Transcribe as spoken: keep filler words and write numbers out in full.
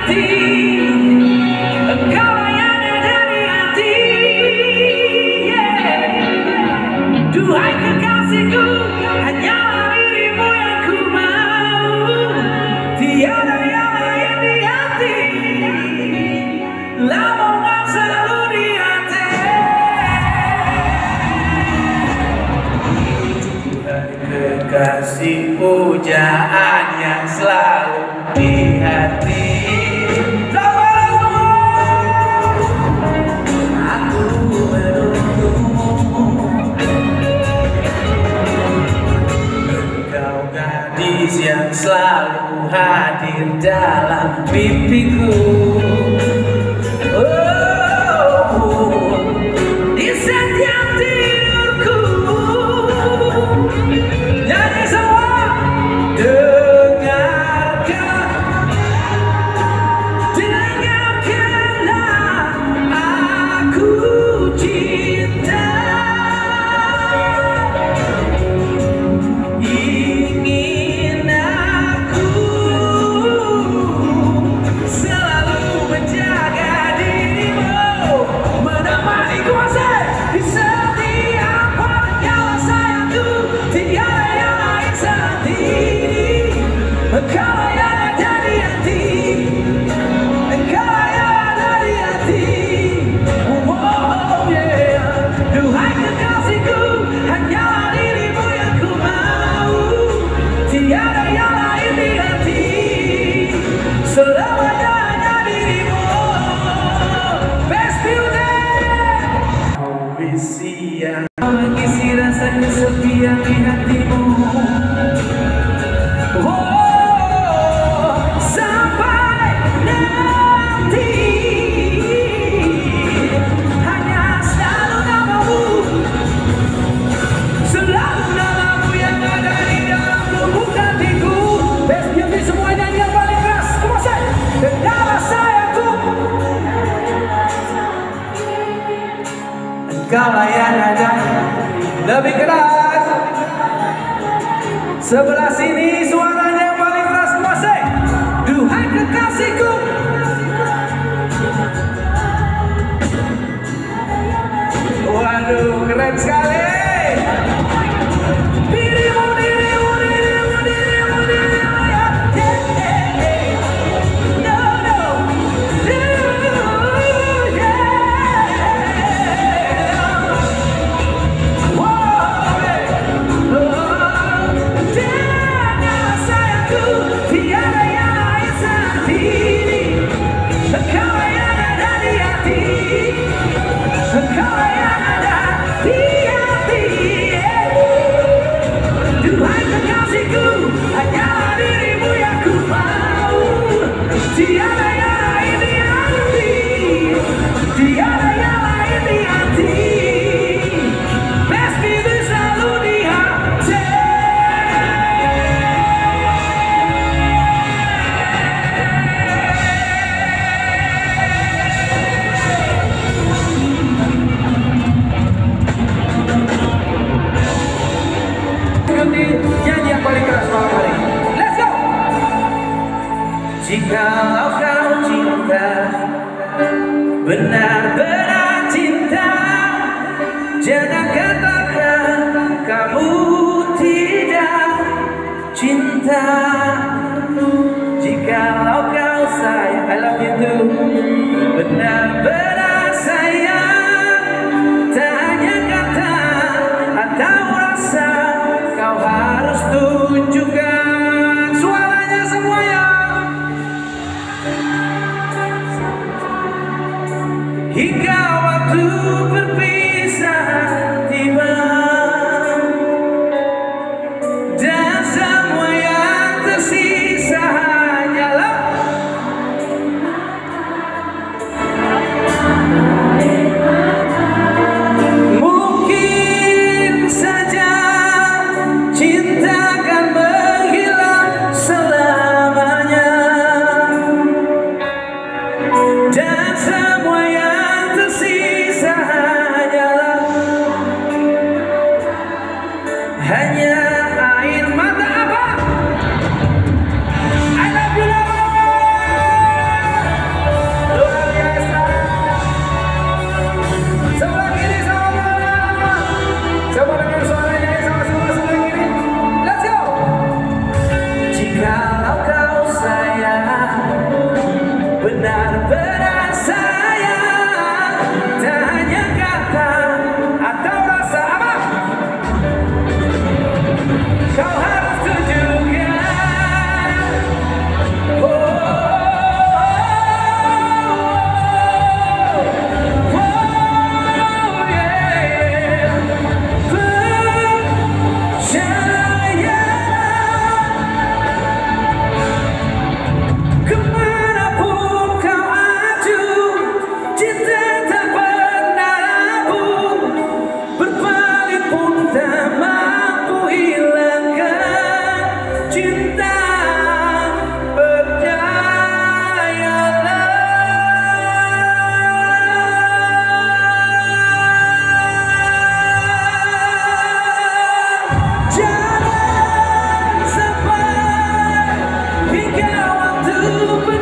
Kasih pujaan yang selalu di hati. Aku menunggumu, engkau gadis yang selalu hadir dalam mimpiku. Oh, di setiap tidurku. Nyanyi semua, dengarkan, dengarkanlah aku cinta. Ingin aku selalu menjaga dirimu, menemani kuasa di setiap pada sayangku. Tiada yang lain saat ini, engkau yang ada di hati, engkau yang ada di hati. Oh yeah, duhai kekasihku, hanyalah dirimu yang ku mau. Tiada yang lain di hati, selamanya hanya dirimu. Best music. Oh Isia, mengisi rasa kesepian di hatimu. Oh, sampai nanti hanya selalu namamu, selalu namamu yang ada di dalam lubuk hatiku. Best music, semua nyanyi yang paling keras. Come on say, kendala sayangku, engkaulah yang ada. Lebih keras. Sebelah sini suaranya yang paling keras. Kuasai. Duhai kekasihku. Waduh, keren sekali. Dirimu, dirimu, dirimu, dirimu, dirimu ya. No, no. Dirimu, yeah. Wow, hey. Oh, jangan sayangku, tiada yang lain saat ini. Engkau yang ada di hati, engkau yang ada di hati. Duhai kekasihku, hanyalah dirimu yang ku mau. Tiada yang lain di hati, tiada yang lain di hati. Best music selalu di hati. Nyanyi yang paling keras malam hari. Let's go. Jikalau kau cinta, benar-benar cinta, jangan katakan kamu tidak cinta. Jikalau kau sayang, I love you too, benar-benar sayang, tak hanya kata atau rasa, kau harus tunjukkan. Suaranya semuanya. Hingga waktu berpisah tiba, dan semua yang tersisa hanyalah mungkin saja cinta akan menghilang selamanya, dan semua yang tersisa benar-benar sayang, tak hanya kata atau rasa. Apa? Kau harus tunjukkan. Oh, oh, oh, oh, yeah. Percaya kemanapun kau aju, cinta tak pernah rapuh, berpaling pun tak mampu hilangkan cinta. Jangan sampai hingga waktu